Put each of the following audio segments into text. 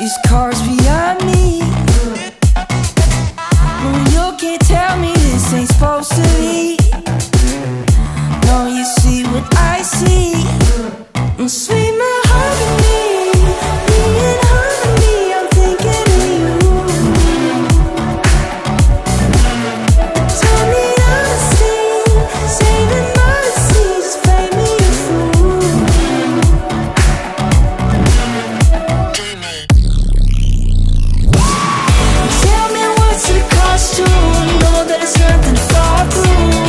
These cars beyond me. Well, you can't tell me this ain't supposed to be. No, you see what I see. Sweet mahogany, being harmony, I'm thinking of you. Tell me honesty, saving modesty, just play me a fool. Tell me what's it cost to know that it's nothing to fall through.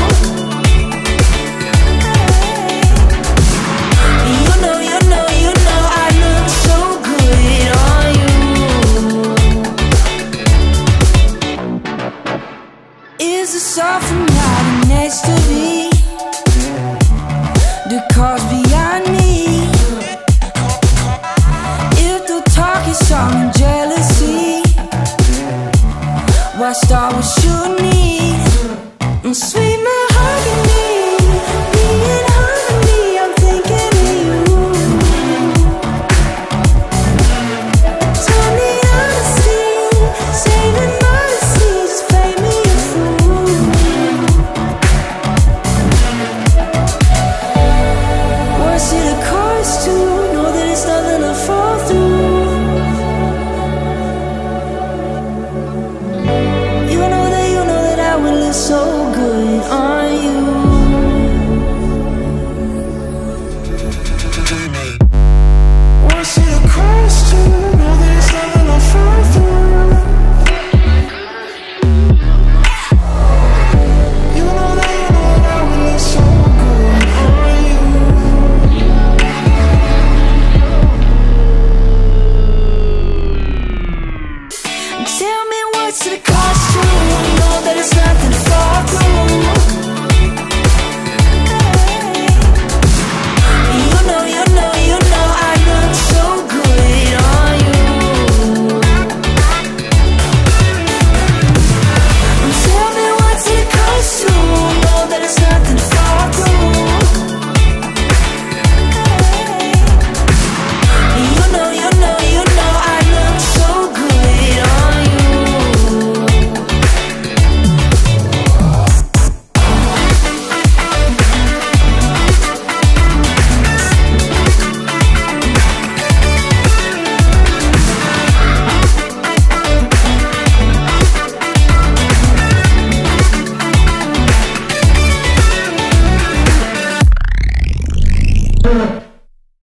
Is the suffering right next to me? The cause beyond me. If the talk is song and jealousy, why start with you need? Sweet mahogany, being harmony, I'm thinking of you. Tell me honesty, saving modesty, just play me a fool. What's it a cost to know that it's nothing to fall through? You know that I will live so